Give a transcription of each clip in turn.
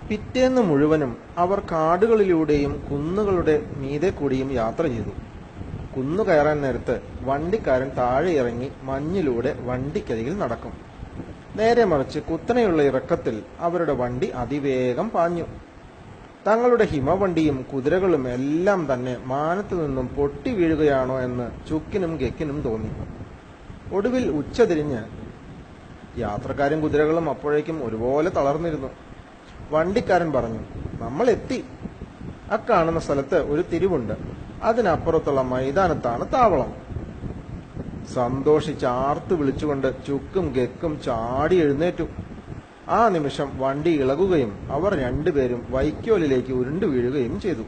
പിറ്റേന്ന് മുഴുവനും അവർ കാടുകളിലൂടെയും കുന്നുകളുടെ മീതെ കൂടിയും യാത്ര ചെയ്തു. കുന്നു കയറാൻ നേരത്ത് വണ്ടിക്കാരൻ താഴെ ഇറങ്ങി മഞ്ഞിലൂടെ വണ്ടിക്കരികിൽ നടക്കും. നേരെ മറിച്ച് കുത്തനെയുള്ള ഇറക്കത്തിൽ അവരുടെ വണ്ടി അതിവേഗം പാഞ്ഞു. തങ്ങളുടെ ഹിമവണ്ടിയും കുതിരകളും എല്ലാം തന്നെ മാനത്തു നിന്നും പൊട്ടി വീഴുകയാണോ എന്ന് ചുക്കിനും ഗക്കിനും തോന്നി. ഒടുവിൽ ഉച്ചതിരിഞ്ഞ് യാത്രക്കാരും കുതിരകളും അപ്പോഴേക്കും ഒരുപോലെ തളർന്നിരുന്നു. വണ്ടിക്കാരൻ പറഞ്ഞു, നമ്മൾ എത്തി. അക്കാണുന്ന സ്ഥലത്ത് ഒരു തിരിവുണ്ട്. അതിനപ്പുറത്തുള്ള മൈതാനത്താണ് താവളം. സന്തോഷിച്ച് ആർത്തു വിളിച്ചുകൊണ്ട് ചുക്കും ഗക്കും ചാടി എഴുന്നേറ്റു. ആ നിമിഷം വണ്ടി ഇളകുകയും അവർ രണ്ടുപേരും വൈക്കോലിലേക്ക് ഉരുണ്ടു വീഴുകയും ചെയ്തു.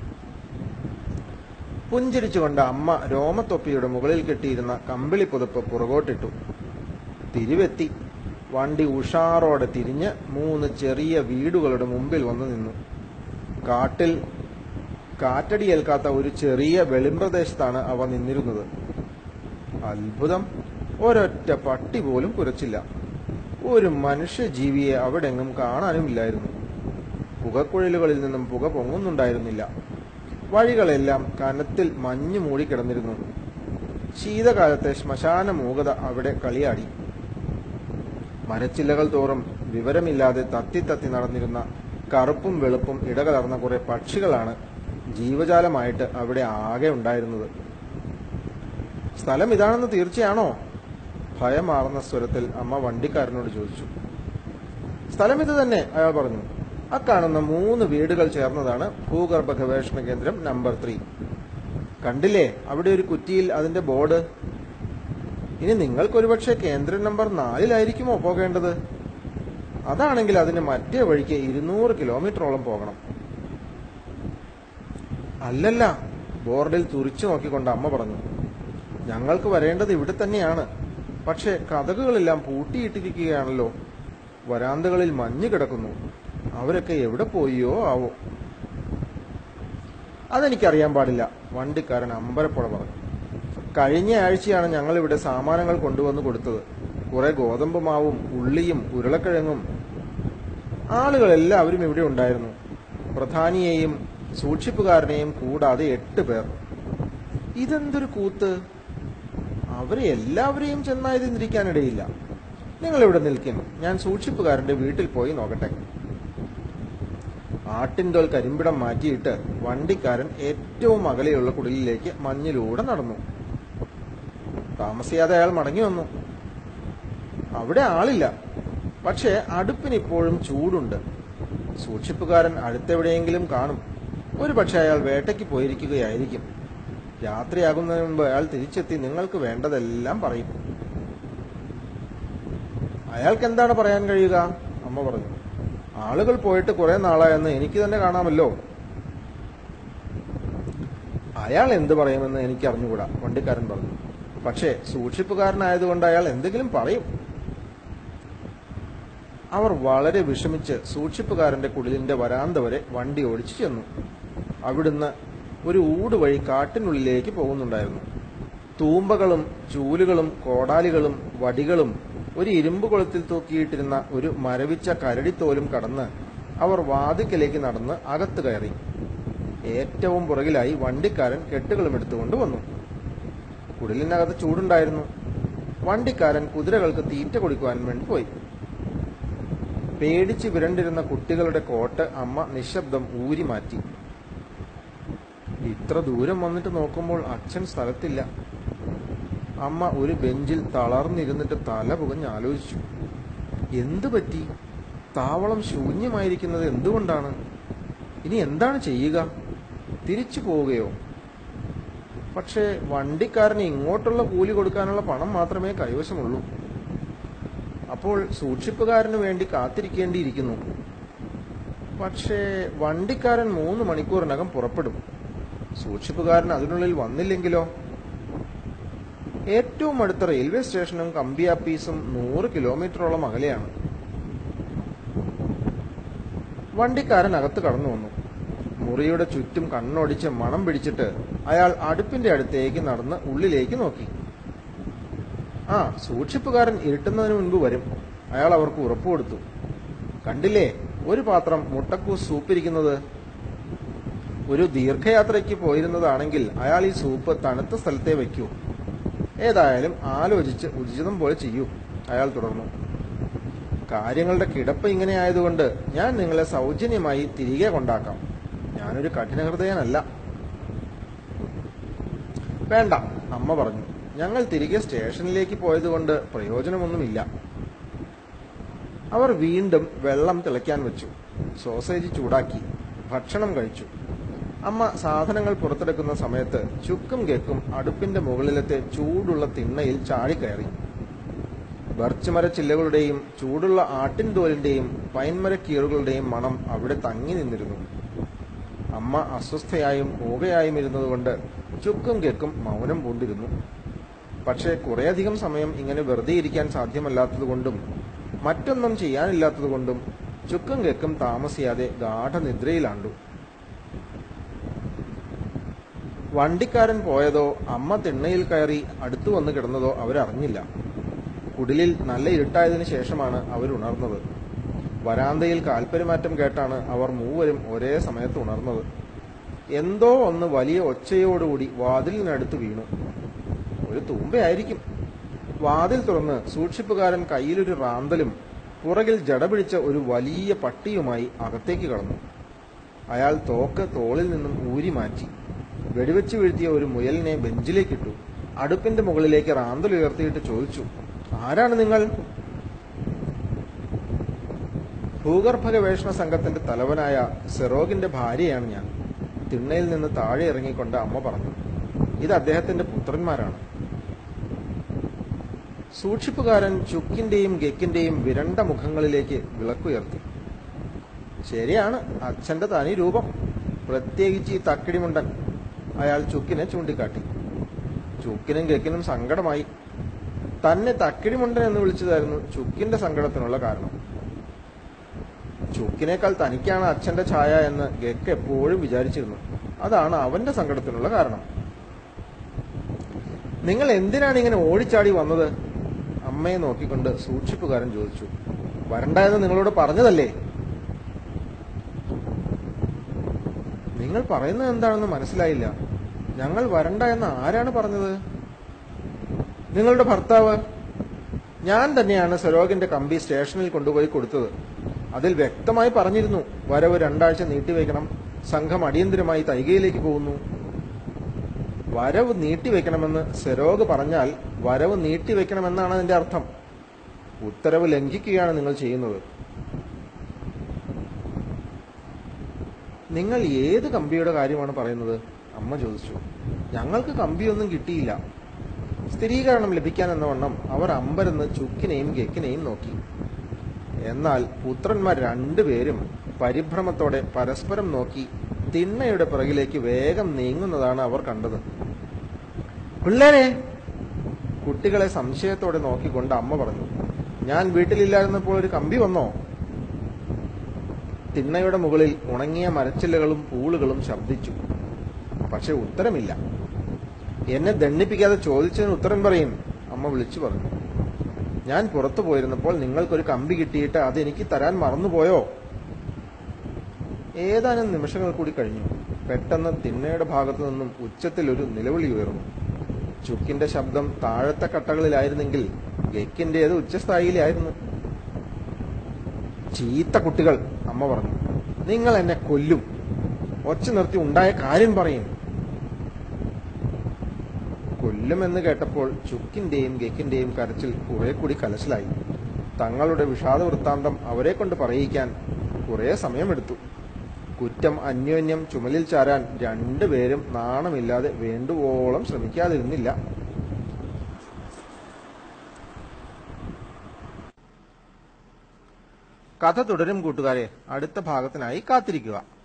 പുഞ്ചിരിച്ചുകൊണ്ട് അമ്മ രോമത്തൊപ്പിയുടെ മുകളിൽ കെട്ടിയിരുന്ന കമ്പിളി പുതപ്പ് പുറകോട്ടിട്ടു. തിരിവെത്തി. വണ്ടി ഉഷാറോടെ തിരിഞ്ഞ് 3 ചെറിയ വീടുകളുടെ മുമ്പിൽ വന്നു നിന്നു. കാട്ടിൽ കാറ്റടിയേൽക്കാത്ത ഒരു ചെറിയ വെളിമ്പ്രദേശത്താണ് അവ നിന്നിരുന്നത്. അത്ഭുതം! ഒരൊറ്റ പട്ടി പോലും കുരച്ചില്ല. ഒരു മനുഷ്യജീവിയെ അവിടെങ്ങും കാണാനുമില്ലായിരുന്നു. പുകക്കുഴലുകളിൽ നിന്നും പുക പൊങ്ങുന്നുണ്ടായിരുന്നില്ല. വഴികളെല്ലാം കനത്തിൽ മഞ്ഞു മൂടിക്കിടന്നിരുന്നു. ശീതകാലത്തെ ശ്മശാന മൂകത അവിടെ കളിയാടി. മരച്ചില്ലകൾ തോറും വിവരമില്ലാതെ തത്തി തത്തി നടന്നിരുന്ന കറുപ്പും വെളുപ്പും ഇടകലർന്ന കുറെ പക്ഷികളാണ് ജീവജാലമായിട്ട് അവിടെ ആകെ ഉണ്ടായിരുന്നത്. സ്ഥലം ഇതാണെന്ന് തീർച്ചയാണോ? ഭയമാർന്ന സ്വരത്തിൽ അമ്മ വണ്ടിക്കാരനോട് ചോദിച്ചു. സ്ഥലം ഇത് തന്നെ, അയാൾ പറഞ്ഞു. അക്കാണുന്ന 3 വീടുകൾ ചേർന്നതാണ് ഭൂഗർഭ ഗവേഷണ കേന്ദ്രം നമ്പർ 3. കണ്ടില്ലേ അവിടെ ഒരു കുറ്റിയിൽ അതിന്റെ ബോർഡ്? ഇനി നിങ്ങൾക്കൊരുപക്ഷെ കേന്ദ്രം നമ്പർ 4-ലായിരിക്കുമോ പോകേണ്ടത്? അതാണെങ്കിൽ അതിന് മറ്റേ വഴിക്ക് 200 കിലോമീറ്ററോളം പോകണം. അല്ലല്ല, ബോർഡിൽ തുറിച്ചു നോക്കിക്കൊണ്ട് അമ്മ പറഞ്ഞു. ഞങ്ങൾക്ക് വരേണ്ടത് ഇവിടെ തന്നെയാണ്. പക്ഷെ കതകുകളെല്ലാം പൂട്ടിയിട്ടിരിക്കുകയാണല്ലോ. വരാന്തകളിൽ മഞ്ഞ് കിടക്കുന്നു. അവരൊക്കെ എവിടെ പോയോ ആവോ? അതെനിക്കറിയാൻ പാടില്ല, വണ്ടിക്കാരൻ അമ്പരപ്പുഴ പറഞ്ഞു. കഴിഞ്ഞ ആഴ്ചയാണ് ഞങ്ങളിവിടെ സാമാനങ്ങൾ കൊണ്ടുവന്ന് കൊടുത്തത്. കുറെ ഗോതമ്പ് മാവും ഉള്ളിയും ഉരുളക്കിഴങ്ങും. ആളുകളെല്ലാവരും ഇവിടെ ഉണ്ടായിരുന്നു. പ്രധാനിയെയും സൂക്ഷിപ്പുകാരനെയും കൂടാതെ 8 പേർ. ഇതെന്തൊരു കൂത്ത്! അവരെ എല്ലാവരെയും ചെന്നായിരുന്നിരിക്കാനിടയില്ല. നിങ്ങൾ ഇവിടെ നിൽക്കും, ഞാൻ സൂക്ഷിപ്പുകാരന്റെ വീട്ടിൽ പോയി നോക്കട്ടെ. ആട്ടിൻതോൽ കരിമ്പിടം മാറ്റിയിട്ട് വണ്ടിക്കാരൻ ഏറ്റവും അകലെയുള്ള കുടിലിലേക്ക് മഞ്ഞിലൂടെ നടന്നു. താമസിയാതെ അയാൾ മടങ്ങി വന്നു. അവിടെ ആളില്ല. പക്ഷെ അടുപ്പിന് ഇപ്പോഴും ചൂടുണ്ട്. സൂക്ഷിപ്പുകാരൻ അടുത്തെവിടെയെങ്കിലും കാണും. ഒരു പക്ഷെ അയാൾ വേട്ടയ്ക്ക് പോയിരിക്കുകയായിരിക്കും. രാത്രിയാകുന്നതിന് മുമ്പ് അയാൾ തിരിച്ചെത്തി നിങ്ങൾക്ക് വേണ്ടതെല്ലാം പറയും. അയാൾക്ക് എന്താണ് പറയാൻ കഴിയുക? അമ്മ പറഞ്ഞു. ആളുകൾ പോയിട്ട് കുറെ നാളായെന്ന് എനിക്ക് തന്നെ കാണാമല്ലോ. അയാൾ എന്ത് പറയുമെന്ന് എനിക്ക് അറിഞ്ഞുകൂടാ, വണ്ടിക്കാരൻ പറഞ്ഞു. പക്ഷേ സൂക്ഷിപ്പുകാരനായതുകൊണ്ട് അയാൾ എന്തെങ്കിലും പറയും. അവർ വളരെ വിഷമിച്ച് സൂക്ഷിപ്പുകാരന്റെ കുടിലിന്റെ വരാന്ത വരെ വണ്ടി ഓടിച്ചു ചെന്നു. അവിടുന്ന് ഒരു ഊട് വഴി കാട്ടിനുള്ളിലേക്ക് പോകുന്നുണ്ടായിരുന്നു. തൂമ്പകളും ചൂലുകളും കോടാലികളും വടികളും ഒരു ഇരുമ്പ് കുളത്തിൽ തൂക്കിയിട്ടിരുന്ന ഒരു മരവിച്ച കരടിത്തോലും കടന്ന് അവർ വാതിക്കലേക്ക് നടന്ന് അകത്ത് കയറി. ഏറ്റവും പുറകിലായി വണ്ടിക്കാരൻ കെട്ടുകളും എടുത്തുകൊണ്ട് വന്നു. കുടിലിനകത്ത് ചൂടുണ്ടായിരുന്നു. വണ്ടിക്കാരൻ കുതിരകൾക്ക് തീറ്റ കൊടുക്കുവാൻ വേണ്ടി പോയി. പേടിച്ച് വിരണ്ടിരുന്ന കുട്ടികളുടെ കോട്ട് അമ്മ നിശബ്ദം ഊരി മാറ്റി. ഇത്ര ദൂരം വന്നിട്ട് നോക്കുമ്പോൾ അച്ഛൻ സ്ഥലത്തില്ല. അമ്മ ഒരു ബെഞ്ചിൽ തളർന്നിരുന്നിട്ട് തല പുകഞ്ഞ് ആലോചിച്ചു. എന്തു പറ്റി? താവളം ശൂന്യമായിരിക്കുന്നത് എന്തുകൊണ്ടാണ്? ഇനി എന്താണ് ചെയ്യുക? തിരിച്ചു പോവുകയോ? പക്ഷേ വണ്ടിക്കാരന് ഇങ്ങോട്ടുള്ള കൂലി കൊടുക്കാനുള്ള പണം മാത്രമേ കൈവശമുള്ളൂ. അപ്പോൾ സൂക്ഷിപ്പുകാരന് വേണ്ടി കാത്തിരിക്കേണ്ടിയിരിക്കുന്നു. പക്ഷേ വണ്ടിക്കാരൻ 3 മണിക്കൂറിനകം പുറപ്പെടും. സൂക്ഷിപ്പുകാരൻ അതിനുള്ളിൽ വന്നില്ലെങ്കിലോ? ഏറ്റവും അടുത്ത റെയിൽവേ സ്റ്റേഷനും കമ്പിയാപ്പീസും 100 കിലോമീറ്ററോളം അകലെയാണ്. വണ്ടിക്കാരൻ അകത്ത് കടന്നു വന്നു. മുറിയുടെ ചുറ്റും കണ്ണോടിച്ച് മണം പിടിച്ചിട്ട് അയാൾ അടുപ്പിന്റെ അടുത്തേക്ക് നടന്ന് ഉള്ളിലേക്ക് നോക്കി. സൂക്ഷിപ്പുകാരൻ ഇരുട്ടുന്നതിന് മുൻപ് വരും. അയാൾ അവർക്ക് ഉറപ്പുകൊടുത്തു. കണ്ടില്ലേ, ഒരു പാത്രം മുട്ടക്കൂസ് സൂപ്പിരിക്കുന്നത്? ഒരു ദീർഘയാത്രയ്ക്ക് പോയിരുന്നതാണെങ്കിൽ അയാൾ ഈ സൂപ്പ് തണുത്ത സ്ഥലത്തേ വയ്ക്കൂ. ഏതായാലും ആലോചിച്ച് ഉചിതം പോലെ ചെയ്യൂ, അയാൾ തുടർന്നു. കാര്യങ്ങളുടെ കിടപ്പ് ഇങ്ങനെ ആയതുകൊണ്ട് ഞാൻ നിങ്ങളെ സൗജന്യമായി തിരികെ കൊണ്ടാക്കാം. ഞാനൊരു കഠിനഹൃദയനല്ല. വേണ്ട, അമ്മ പറഞ്ഞു. ഞങ്ങൾ തിരികെ സ്റ്റേഷനിലേക്ക് പോയതുകൊണ്ട് പ്രയോജനമൊന്നുമില്ല. അവർ വീണ്ടും വെള്ളം തിളയ്ക്കാൻ വെച്ചു. സോസേജ് ചൂടാക്കി. ഭക്ഷണം കഴിച്ചു. അമ്മ സാധനങ്ങൾ പുറത്തെടുക്കുന്ന സമയത്ത് ചുക്കും കേക്കും അടുപ്പിന്റെ മുകളിലത്തെ ചൂടുള്ള തിണ്ണയിൽ ചാടിക്കയറി. ബർച്ച് മരച്ചില്ലകളുടെയും ചൂടുള്ള ആട്ടിൻതോലിന്റെയും പൈൻമരക്കീറുകളുടെയും മണം അവിടെ തങ്ങി നിന്നിരുന്നു. അമ്മ അസ്വസ്ഥയായും മൂകയായും ഇരുന്നതുകൊണ്ട് ചുക്കും കേക്കും മൗനം പൂണ്ടിരുന്നു. പക്ഷേ കുറേയധികം സമയം ഇങ്ങനെ വെറുതെ ഇരിക്കാൻ സാധ്യമല്ലാത്തതുകൊണ്ടും മറ്റൊന്നും ചെയ്യാനില്ലാത്തതുകൊണ്ടും ചുക്കും കേക്കും താമസിയാതെ ഗാഠനിദ്രയിലാണ്ടു. വണ്ടിക്കാരൻ പോയതോ അമ്മ തിണ്ണയിൽ കയറി അടുത്തു വന്ന് കിടന്നതോ അവരറിഞ്ഞില്ല. കുടിലിൽ നല്ല ഇരുട്ടായതിനു ശേഷമാണ് അവരുണർന്നത്. വരാന്തയിൽ കാൽപ്പെരുമാറ്റം കേട്ടാണ് അവർ മൂവരും ഒരേ സമയത്ത് ഉണർന്നത്. എന്തോ ഒന്ന് വലിയ ഒച്ചയോടുകൂടി വാതിലിനടുത്ത് വീണു. ഒരു തൂമ്പയായിരിക്കും. വാതിൽ തുറന്ന് സൂക്ഷിപ്പുകാരൻ കയ്യിലൊരു റാന്തലും പുറകിൽ ജട പിടിച്ച ഒരു വലിയ പട്ടിയുമായി അകത്തേക്ക് കടന്നു. അയാൾ തോക്ക് തോളിൽ നിന്നും ഊരി മാറ്റി. വെടിവെച്ച് വീഴ്ത്തിയ ഒരു മുയലിനെ ബെഞ്ചിലേക്കിട്ടു. അടുപ്പിന്റെ മുകളിലേക്ക് റാന്തൽ ഉയർത്തിയിട്ട് ചോദിച്ചു, ആരാണ് നിങ്ങൾ? ഭൂഗർഭ ഗവേഷണ സംഘത്തിന്റെ തലവനായ സെറോഗിന്റെ ഭാര്യയാണ് ഞാൻ, തിണ്ണയിൽ നിന്ന് താഴെ ഇറങ്ങിക്കൊണ്ട് അമ്മ പറഞ്ഞു. ഇത് അദ്ദേഹത്തിന്റെ പുത്രന്മാരാണ്. സൂക്ഷിപ്പുകാരൻ ചുക്കിന്റെയും ഗെക്കിന്റെയും വിരണ്ട മുഖങ്ങളിലേക്ക് വിളക്കുയർത്തി. ശരിയാണ്, അച്ഛന്റെ തനി രൂപം, പ്രത്യേകിച്ച് ഈ തക്കിടിമുണ്ടൻ. അയാൾ ചുക്കിനെ ചൂണ്ടിക്കാട്ടി. ചുക്കിനും ഗെക്കിനും സങ്കടമായി. തന്നെ തക്കിടിമുണ്ടൻ എന്ന് വിളിച്ചതായിരുന്നു ചുക്കിന്റെ സങ്കടത്തിനുള്ള കാരണം. ചുക്കിനേക്കാൾ തനിക്കാണ് അച്ഛന്റെ ഛായ എന്ന് ഗെക്ക് എപ്പോഴും വിചാരിച്ചിരുന്നു. അതാണ് അവന്റെ സങ്കടത്തിനുള്ള കാരണം. നിങ്ങൾ എന്തിനാണ് ഇങ്ങനെ ഓടിച്ചാടി വന്നത്? അമ്മയെ നോക്കിക്കൊണ്ട് സൂക്ഷിപ്പുകാരൻ ചോദിച്ചു. വരണ്ട എന്ന് നിങ്ങളോട് പറഞ്ഞതല്ലേ? നിങ്ങൾ പറയുന്നത് എന്താണെന്ന് മനസ്സിലായില്ല. ഞങ്ങൾ വരണ്ട എന്ന് ആരാണ് പറഞ്ഞത്? നിങ്ങളുടെ ഭർത്താവ്. ഞാൻ തന്നെയാണ് സെറോഗിന്റെ കമ്പി സ്റ്റേഷനിൽ കൊണ്ടുപോയി കൊടുത്തത്. അതിൽ വ്യക്തമായി പറഞ്ഞിരുന്നു വരവ് 2 ആഴ്ച നീട്ടിവെക്കണം, സംഘം അടിയന്തരമായി തൈകയിലേക്ക് പോകുന്നു. വരവ് നീട്ടിവെക്കണമെന്ന് സെറോഗ് പറഞ്ഞാൽ വരവ് നീട്ടിവെക്കണമെന്നാണ് അതിന്റെ അർത്ഥം. ഉത്തരവ് ലംഘിക്കുകയാണ് നിങ്ങൾ ചെയ്യുന്നത്. നിങ്ങൾ ഏത് കമ്പിയുടെ കാര്യമാണ് പറയുന്നത്? അമ്മ ചോദിച്ചു. ഞങ്ങൾക്ക് കമ്പിയൊന്നും കിട്ടിയില്ല. സ്ഥിരീകരണം ലഭിക്കാനെന്നവണ്ണം അവർ അമ്പരന്ന് ചുക്കിനെയും ഗെക്കിനെയും നോക്കി. എന്നാൽ പുത്രന്മാർ രണ്ടുപേരും പരിഭ്രമത്തോടെ പരസ്പരം നോക്കി തിണ്ണയുടെ പിറകിലേക്ക് വേഗം നീങ്ങുന്നതാണ് അവർ കണ്ടത്. പിള്ളേരെ! കുട്ടികളെ സംശയത്തോടെ നോക്കിക്കൊണ്ട് അമ്മ പറഞ്ഞു. ഞാൻ വീട്ടിലില്ലായിരുന്നപ്പോൾ ഒരു കമ്പി വന്നോ? തിണ്ണയുടെ മുകളിൽ ഉണങ്ങിയ മരച്ചില്ലകളും പൂളുകളും ശബ്ദിച്ചു. പക്ഷെ ഉത്തരമില്ല. എന്നെ ദണ്ണിപ്പിക്കാതെ ചോദിച്ചതിന് ഉത്തരം പറയും, അമ്മ വിളിച്ചു പറഞ്ഞു. ഞാൻ പുറത്തു പോയിരുന്നപ്പോൾ നിങ്ങൾക്കൊരു കമ്പി കിട്ടിയിട്ട് അതെനിക്ക് തരാൻ മറന്നുപോയോ? ഏതാനും നിമിഷങ്ങൾ കൂടി കഴിഞ്ഞു. പെട്ടെന്ന് തിണ്ണയുടെ ഭാഗത്തു നിന്നും ഉച്ചത്തിൽ ഒരു നിലവിളി ഉയർന്നു. ചുക്കിന്റെ ശബ്ദം താഴത്തെ കട്ടകളിലായിരുന്നെങ്കിൽ ഗെക്കിന്റേത് ഉച്ചസ്ഥായിയിലായിരുന്നു. ചീത്ത കുട്ടികൾ, അമ്മ പറഞ്ഞു. നിങ്ങൾ എന്നെ കൊല്ലും. ഒച്ച നിർത്തി ഉണ്ടായ കാര്യം പറയും. കൊല്ലുമെന്ന് കേട്ടപ്പോൾ ചുക്കിന്റെയും ഗെക്കിന്റെയും കരച്ചിൽ കുറെ കൂടി കലശലായി. തങ്ങളുടെ വിഷാദ വൃത്താന്തം അവരെ കൊണ്ട് പറയിക്കാൻ കുറെ സമയമെടുത്തു. കുറ്റം അന്യോന്യം ചുമലിൽ ചാരാൻ രണ്ടുപേരും നാണമില്ലാതെ വേണ്ടുവോളം ശ്രമിക്കാതിരുന്നില്ല. കഥ തുടരും കൂട്ടുകാരെ. അടുത്ത ഭാഗത്തിനായി കാത്തിരിക്കുക.